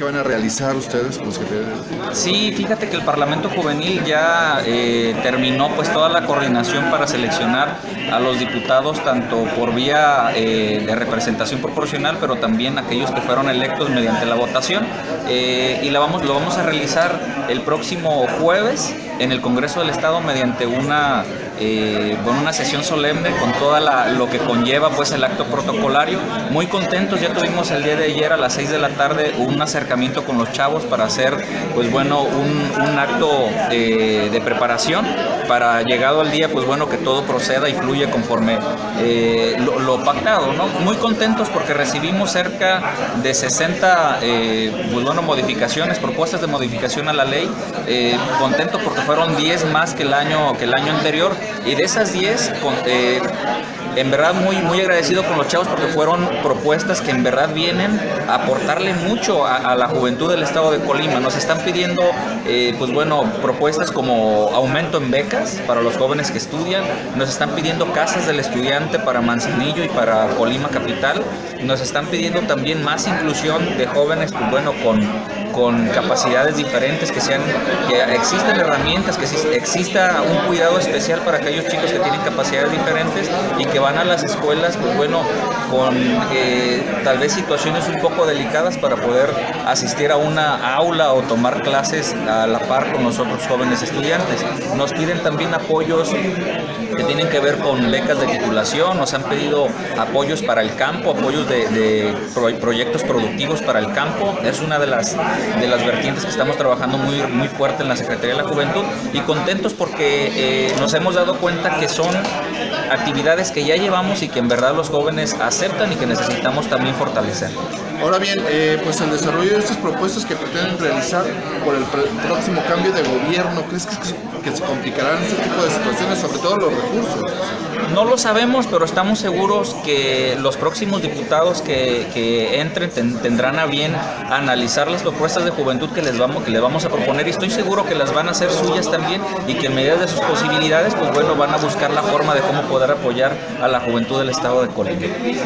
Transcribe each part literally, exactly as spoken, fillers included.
que van a realizar ustedes como secretaría? Sí, fíjate que el Parlamento Juvenil ya eh, terminó pues toda la coordinación para seleccionar a los diputados tanto por vía eh, de representación proporcional, pero también aquellos que fueron electos mediante la votación, eh, y la vamos, lo vamos a realizar el próximo jueves en el Congreso del Estado mediante una Eh, con una sesión solemne con todo lo que conlleva pues el acto protocolario. Muy contentos, ya tuvimos el día de ayer a las seis de la tarde un acercamiento con los chavos para hacer pues bueno un, un acto eh, de preparación para llegado al día pues bueno que todo proceda y fluya conforme eh, lo, lo pactado, ¿no? Muy contentos porque recibimos cerca de sesenta eh, pues bueno modificaciones, propuestas de modificación a la ley, eh, contentos porque fueron diez más que el año que el año anterior. Y de esas diez, eh, en verdad muy, muy agradecido con los chavos porque fueron propuestas que en verdad vienen a aportarle mucho a, a la juventud del estado de Colima. Nos están pidiendo, eh, pues bueno, propuestas como aumento en becas para los jóvenes que estudian. Nos están pidiendo casas del estudiante para Manzanillo y para Colima Capital. Nos están pidiendo también más inclusión de jóvenes, pues bueno, con, con capacidades diferentes, que sean, que existan herramientas, que exista un cuidado especial para aquellos chicos que tienen capacidades diferentes y que van a las escuelas, pues bueno, con eh, tal vez situaciones un poco delicadas para poder asistir a una aula o tomar clases a la par con los otros jóvenes estudiantes. Nos piden también apoyos que tienen que ver con becas de titulación, nos han pedido apoyos para el campo, apoyos de, de pro, proyectos productivos para el campo. Es una de las, de las vertientes que estamos trabajando muy, muy fuerte en la Secretaría de la Juventud, y contentos porque eh, nos hemos dado cuenta que son actividades que ya llevamos y que en verdad los jóvenes aceptan y que necesitamos también fortalecer. Ahora bien, eh, pues el desarrollo de estas propuestas que pretenden realizar por el próximo cambio de gobierno, ¿crees que, que se complicarán este tipo de situaciones, sobre todo los recursos? No lo sabemos, pero estamos seguros que los próximos diputados que, que entren ten, tendrán a bien analizar las propuestas de juventud que les vamos, que les vamos a proponer, y estoy seguro que las van a hacer suyas también, y que en medida de sus posibilidades, pues bueno, van a buscar la forma de cómo poder apoyar a la juventud del estado de Colima.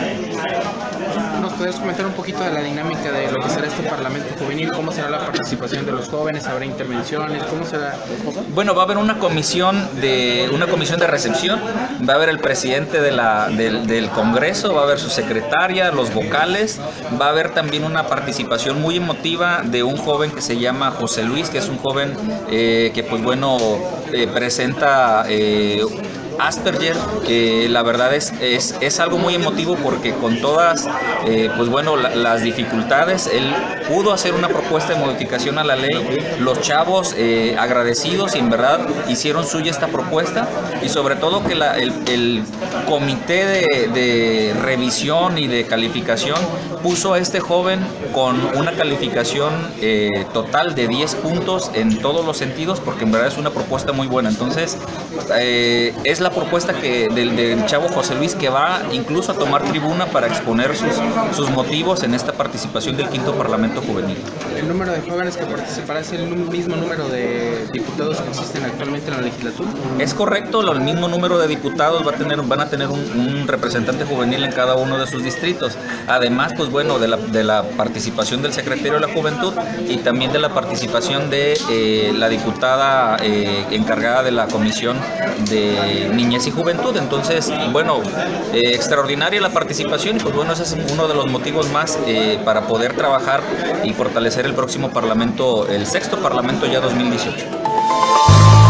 ¿Nos puedes comentar un poquito de la dinámica de lo que será este Parlamento Juvenil? ¿Cómo será la participación de los jóvenes? ¿Habrá intervenciones? ¿Cómo será? Bueno, va a haber una comisión de una comisión de recepción, va a haber el presidente de la, del, del Congreso, va a haber su secretaria, los vocales, va a haber también una participación muy emotiva de un joven que se llama José Luis, que es un joven eh, que pues bueno eh, presenta eh, Asperger, que la verdad es, es, es algo muy emotivo porque con todas eh, pues bueno, la, las dificultades, él pudo hacer una propuesta de modificación a la ley. Los chavos eh, agradecidos y en verdad hicieron suya esta propuesta, y sobre todo que la, el, el comité de, de revisión y de calificación puso a este joven con una calificación eh, total de diez puntos en todos los sentidos, porque en verdad es una propuesta muy buena. Entonces eh, es la propuesta que del, del chavo José Luis, que va incluso a tomar tribuna para exponer sus, sus motivos en esta participación del quinto Parlamento Juvenil. ¿El número de jóvenes que participará es el mismo número de diputados que existen actualmente en la legislatura? Es correcto, el mismo número de diputados va a tener, van a tener un, un representante juvenil en cada uno de sus distritos. Además, pues bueno, de la, de la participación del secretario de la Juventud y también de la participación de eh, la diputada eh, encargada de la Comisión de Niñez y Juventud. Entonces, bueno, eh, extraordinaria la participación, y pues bueno, ese es uno de los motivos más eh, para poder trabajar y fortalecer el próximo Parlamento, el sexto Parlamento ya dos mil dieciocho.